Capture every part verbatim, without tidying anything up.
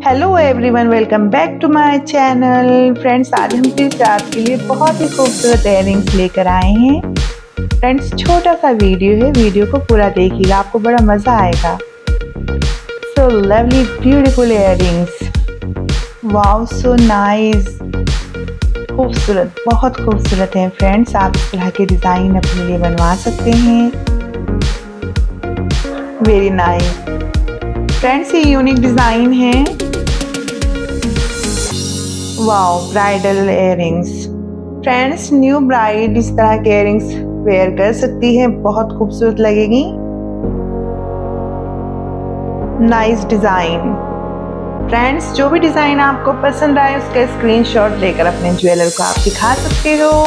Hello everyone, welcome back to my channel. Friends, आज हम फिर आपके लिए बहुत ही खूबसूरत इयररिंग्स लेकर आए हैं। फ्रेंड्स, छोटा सा वीडियो है, वीडियो को पूरा देखिएगा, आपको बड़ा मज़ा आएगा। So lovely beautiful earrings, wow so nice, खूबसूरत, बहुत खूबसूरत है। फ्रेंड्स, आप इस तरह के डिज़ाइन अपने लिए बनवा सकते हैं। Very nice. फ्रेंड्स, ये यूनिक डिज़ाइन है। Wow, bridal earrings. Friends, new bride इस तरह के इयररिंग्स वेयर कर सकती है, बहुत खूबसूरत लगेगी। Nice design. फ्रेंड्स, जो भी डिज़ाइन आपको पसंद आए उसका स्क्रीनशॉट लेकर अपने ज्वेलर को आप दिखा सकते हो।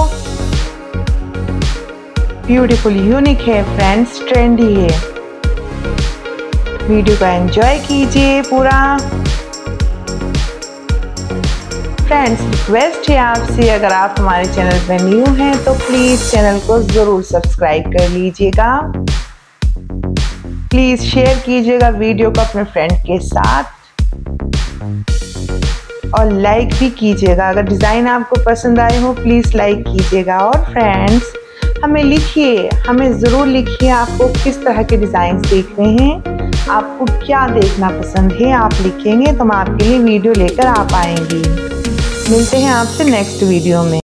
ब्यूटीफुल, यूनिक है फ्रेंड्स, ट्रेंडी है। वीडियो को एंजॉय कीजिए पूरा। फ्रेंड्स, रिक्वेस्ट है आपसे, अगर आप हमारे चैनल पर न्यू हैं तो प्लीज़ चैनल को ज़रूर सब्सक्राइब कर लीजिएगा। प्लीज़ शेयर कीजिएगा वीडियो को अपने फ्रेंड के साथ और लाइक भी कीजिएगा। अगर डिज़ाइन आपको पसंद आए हो प्लीज़ लाइक कीजिएगा। और फ्रेंड्स, हमें लिखिए, हमें ज़रूर लिखिए आपको किस तरह के डिज़ाइन देखने हैं, आपको क्या देखना पसंद है। आप लिखेंगे तो हम आपके लिए वीडियो लेकर आ पाएंगे। मिलते हैं आपसे नेक्स्ट वीडियो में।